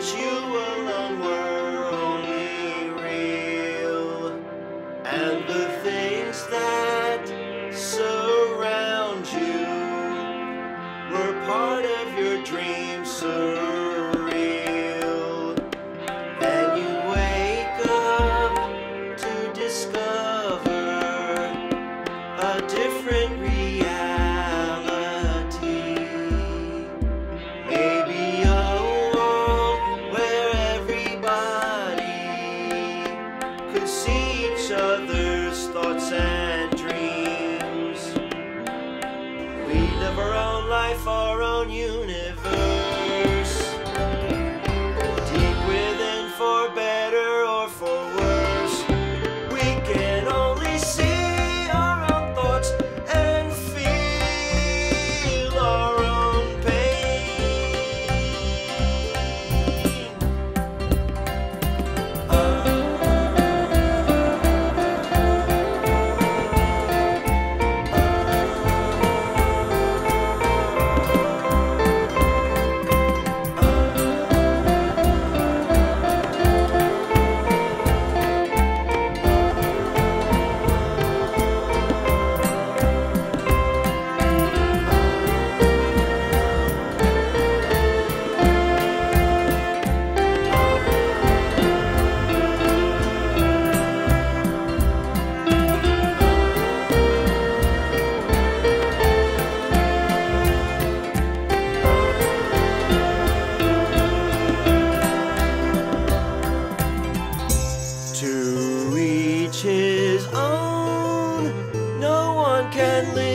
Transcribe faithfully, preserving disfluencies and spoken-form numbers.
you alone were only real, and the things that surround you were part of your dreams, surreal. Then you wake up to discover a different reality. Maybe a world where everybody could see each other's thoughts and dreams. We live our own life, our own universe, deep within, for better or for worse. We can only see our own thoughts and feel our own pain. To each his own, no one can live